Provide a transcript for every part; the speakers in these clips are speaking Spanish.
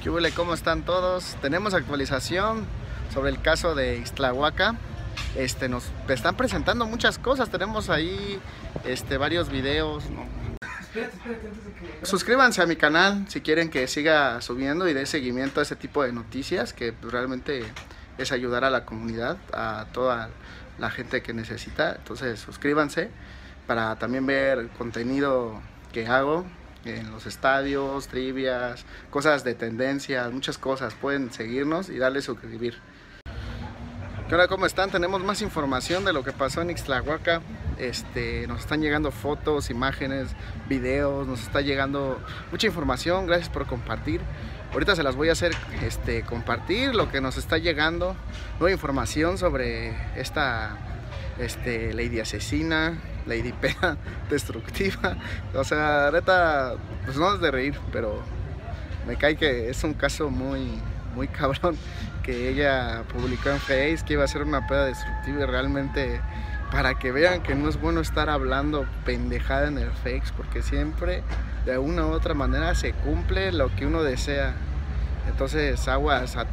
¿Qué huele? ¿Cómo están todos? Tenemos actualización sobre el caso de Ixtlahuaca. Nos están presentando muchas cosas. Tenemos ahí varios videos, ¿no? Suscríbanse a mi canal si quieren que siga subiendo y dé seguimiento a ese tipo de noticias, que pues, realmente es ayudar a la comunidad, a toda la gente que necesita. Entonces suscríbanse para también ver contenido que hago en los estadios, trivias, cosas de tendencias, muchas cosas. Pueden seguirnos y darle suscribir. ¿Qué onda? ¿Cómo están? Tenemos más información de lo que pasó en Ixtlahuaca. Nos están llegando fotos, imágenes, videos, nos está llegando mucha información. Gracias por compartir. Ahorita se las voy a hacer compartir lo que nos está llegando. Nueva información sobre esta lady asesina, lady peda destructiva. O sea, neta, pues no es de reír, pero me cae que es un caso muy cabrón, que ella publicó en Face que iba a ser una peda destructiva, y realmente para que vean que no es bueno estar hablando pendejada en el Face, porque siempre de una u otra manera se cumple lo que uno desea. Entonces aguas a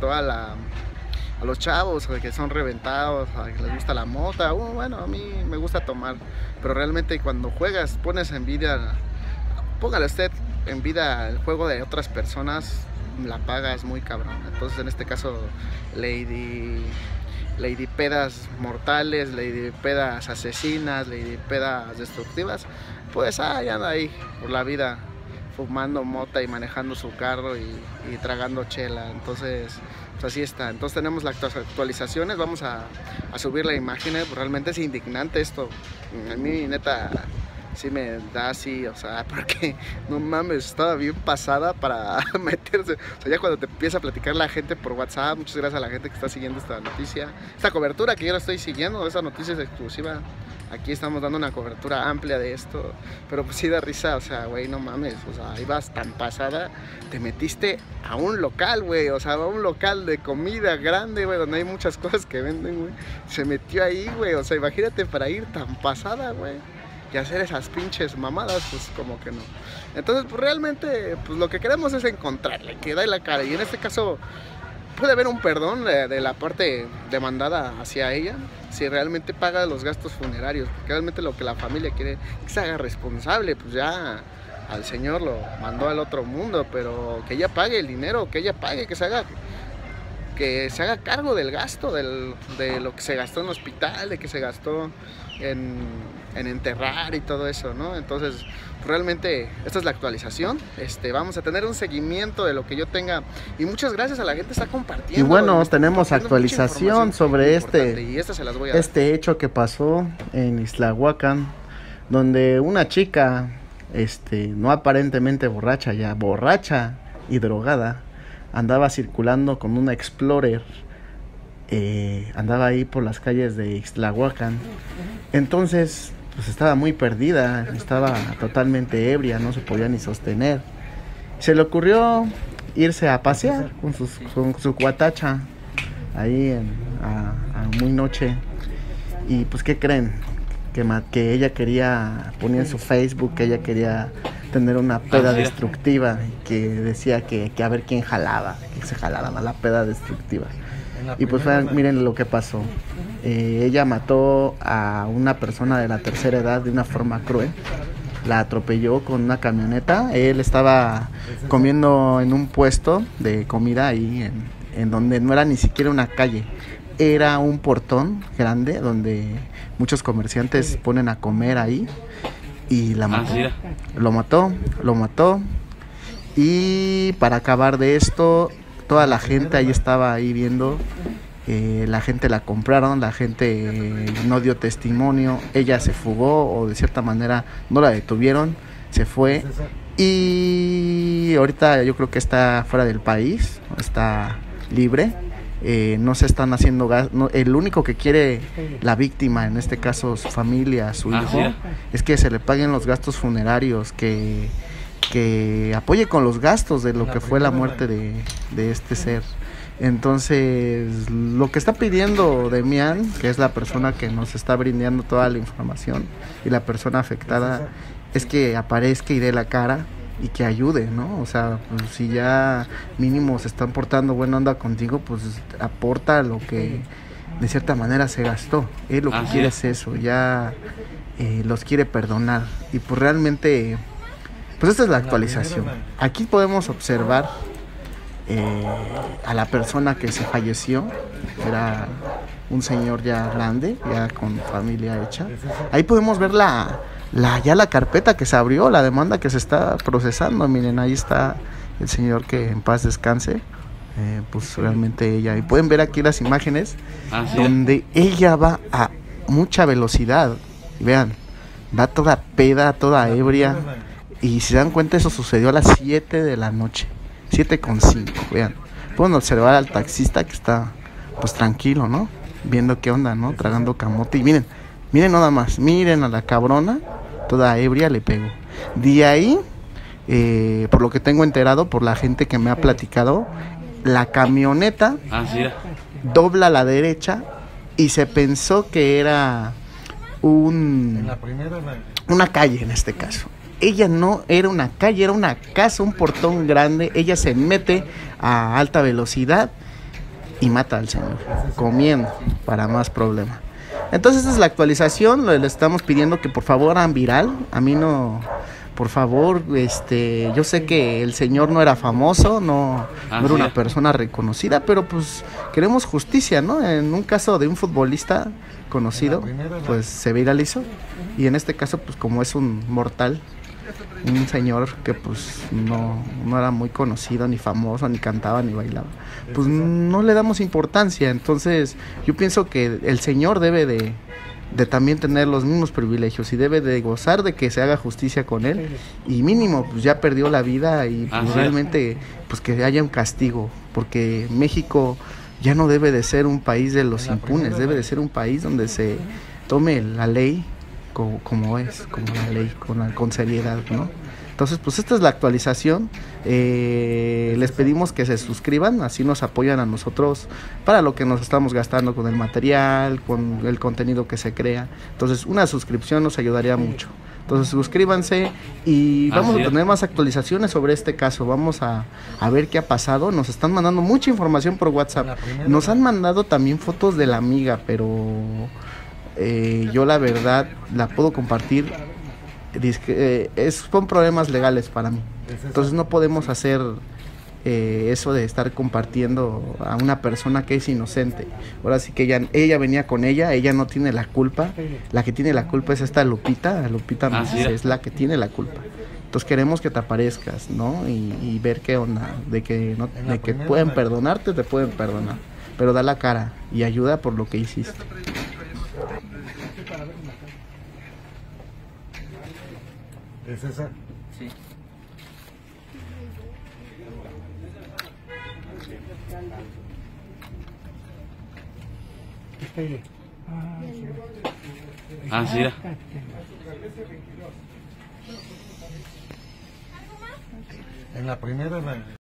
a los chavos que son reventados, a que les gusta la mota. Bueno, a mí me gusta tomar, pero realmente cuando juegas, pones en vida, póngale usted en vida el juego de otras personas, la pagas muy cabrón. Entonces en este caso lady pedas mortales, lady pedas asesinas, lady pedas destructivas, pues anda ahí por la vida fumando mota y manejando su carro y tragando chela. Entonces pues así está. Entonces tenemos las actualizaciones, vamos a subir la imagen. Realmente es indignante esto, a mí neta sí me da así, o sea, porque no mames, estaba bien pasada para meterse. O sea, ya cuando te empieza a platicar la gente por WhatsApp, muchas gracias a la gente que está siguiendo esta noticia, esta cobertura que yo la estoy siguiendo, esa noticia es exclusiva. Aquí estamos dando una cobertura amplia de esto, pero pues sí da risa, o sea, güey, no mames, o sea, ibas tan pasada, te metiste a un local, güey, o sea, a un local de comida grande, güey, donde hay muchas cosas que venden, güey, se metió ahí, güey, o sea, imagínate para ir tan pasada, güey, y hacer esas pinches mamadas, pues como que no. Entonces, pues realmente, pues lo que queremos es encontrarle, que dé la cara, y en este caso puede haber un perdón de la parte demandada hacia ella, si realmente paga los gastos funerarios, porque realmente lo que la familia quiere es que se haga responsable. Pues ya al señor lo mandó al otro mundo, pero que ella pague el dinero, que ella pague, que se haga cargo del gasto, de lo que se gastó en el hospital, de que se gastó en enterrar y todo eso, ¿no? Entonces realmente esta es la actualización. Vamos a tener un seguimiento de lo que yo tenga, y muchas gracias a la gente que está compartiendo. Y bueno, tenemos actualización sobre este hecho que pasó en Ixtlahuaca, donde una chica no aparentemente borracha, ya borracha y drogada, andaba circulando con una Explorer. Andaba ahí por las calles de Ixtlahuaca. Entonces pues estaba muy perdida, estaba totalmente ebria, no se podía ni sostener. Se le ocurrió irse a pasear con su cuatacha ahí a muy noche. Y pues ¿qué creen? Que ella quería poner en su Facebook que ella quería tener una peda destructiva, y que decía que a ver quién jalaba, que se jalaran a la peda destructiva. Y pues miren lo que pasó. Ella mató a una persona de la tercera edad de una forma cruel. La atropelló con una camioneta. Él estaba comiendo en un puesto de comida ahí en donde no era ni siquiera una calle, era un portón grande donde muchos comerciantes ponen a comer ahí, y la mató. Lo mató. Y para acabar de esto, toda la gente ahí estaba ahí viendo. La gente la compraron, la gente no dio testimonio, ella se fugó, o de cierta manera no la detuvieron, se fue, y ahorita yo creo que está fuera del país, está libre. No se están haciendo el único que quiere la víctima, en este caso su familia, su hijo, es que se le paguen los gastos funerarios, que apoye con los gastos de lo que fue la muerte de este ser. Entonces, lo que está pidiendo Demian, que es la persona que nos está brindando toda la información y la persona afectada, es que aparezca y dé la cara, y que ayude, ¿no? O sea, pues, si ya mínimo se están portando buena onda contigo, pues aporta lo que de cierta manera se gastó. Él lo que quiere es eso, ya los quiere perdonar. Y pues realmente, pues esta es la actualización. Aquí podemos observar a la persona que se falleció. Era un señor ya grande, ya con familia hecha. Ahí podemos ver ya la carpeta que se abrió, la demanda que se está procesando. Miren, ahí está el señor, que en paz descanse. Pues realmente ella, y pueden ver aquí las imágenes donde ella va a mucha velocidad. Vean, va toda peda, toda ebria. Y si se dan cuenta, eso sucedió a las 7 de la noche, 7:05. Vean, pueden observar al taxista que está pues tranquilo, ¿no? Viendo qué onda, ¿no? Tragando camote. Y miren nada más, miren a la cabrona, toda ebria, le pegó. De ahí, por lo que tengo enterado, por la gente que me ha platicado, la camioneta dobla a la derecha y se pensó que era una calle en este caso. Ella no era una calle, era una casa, un portón grande. Ella se mete a alta velocidad y mata al señor, comiendo, para más problema. Entonces esta es la actualización. Le estamos pidiendo que por favor hagan viral. A mí no, por favor, yo sé que el señor no era famoso, no era una persona reconocida, pero pues queremos justicia, ¿no? En un caso de un futbolista conocido, pues se viralizó. Y en este caso, pues como es un mortal, un señor que pues no era muy conocido, ni famoso, ni cantaba, ni bailaba, pues no le damos importancia. Entonces yo pienso que el señor debe de también tener los mismos privilegios y debe de gozar de que se haga justicia con él, y mínimo pues ya perdió la vida, y pues realmente pues que haya un castigo, porque México ya no debe de ser un país de los impunes, debe de ser un país donde se tome la ley como la ley, con seriedad, ¿no? Entonces, pues esta es la actualización. Les pedimos que se suscriban, así nos apoyan a nosotros para lo que nos estamos gastando con el material, con el contenido que se crea. Entonces, una suscripción nos ayudaría mucho. Entonces, suscríbanse y vamos a tener más actualizaciones sobre este caso. Vamos a ver qué ha pasado. Nos están mandando mucha información por WhatsApp. Nos han mandado también fotos de la amiga, pero yo la verdad la puedo compartir. Son problemas legales para mí. Entonces no podemos hacer eso de estar compartiendo a una persona que es inocente. Ahora sí que ella venía con ella no tiene la culpa. La que tiene la culpa es esta Lupita es la que tiene la culpa. Entonces queremos que te aparezcas, ¿no? Y ver qué onda, de que pueden perdonarte, te pueden perdonar, pero da la cara y ayuda por lo que hiciste. ¿Es esa? Sí. Sí. En la primera